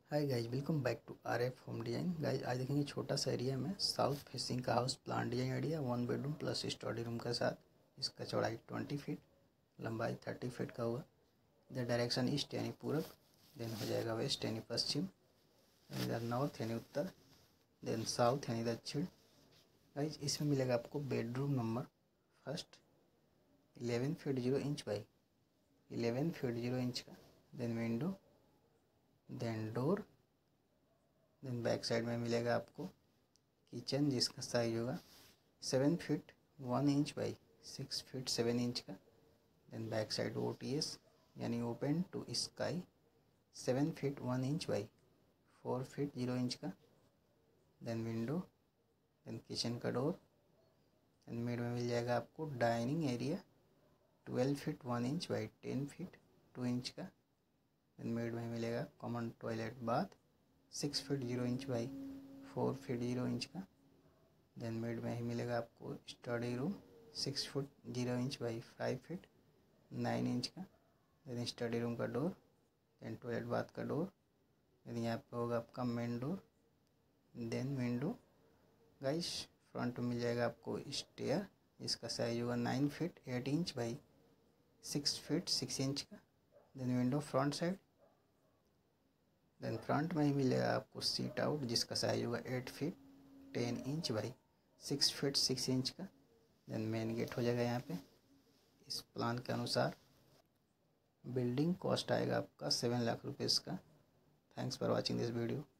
Hi guys, welcome back to RF home design. Guys आज देखेंगे छोटा सा एरिया में साउथ फेसिंग का house plan design idea 1 bedroom plus study room के साथ। इसका चौड़ाई 20 फीट, लंबाई 30 फीट का हुआ। इधर डायरेक्शन ईस्ट यानी पूरब, देन हो जाएगा वेस्ट यानी पश्चिम, इधर नॉर्थ यानी उत्तर, देन साउथ यानी दक्षिण। गाइज इसमें मिलेगा आपको bedroom number first 11 feet 0 inch by 11 feet 0 inch का, then window, then door, then back side में मिलेगा आपको किचन जिसका साइज होगा 7 feet 1 inch by 6 feet 7 inch का। देन बैक साइड OTS यानी open to sky 7 feet 1 inch by 4 feet 0 inch का। Then window, then kitchen का डोर, देन मिड में मिल जाएगा आपको dining area 12 feet 1 inch by 10 feet 2 inch का। Then mid में मिलेगा common toilet bath 6 feet 0 inch by 4 feet 0 inch का। देन मिड में ही मिलेगा आपको study room 6 foot 0 inch by 5 feet 9 inch का। देन स्टडी रूम का डोर, देन टॉयलेट बाथ का डोर, देन यहाँ पे होगा आपका main door, then window. Guys front में मिल जाएगा आपको स्टेयर, इसका साइज होगा 9 feet 8 inch by 6 feet 6 inch का। Then window front side, then front में ही मिलेगा आपको सीट आउट जिसका साइज होगा 8 feet 10 inch by 6 feet 6 inch का। देन मेन गेट हो जाएगा यहाँ पे। इस प्लान के अनुसार बिल्डिंग कॉस्ट आएगा आपका 7 लाख रुपीज़ का। Thanks for watching this video.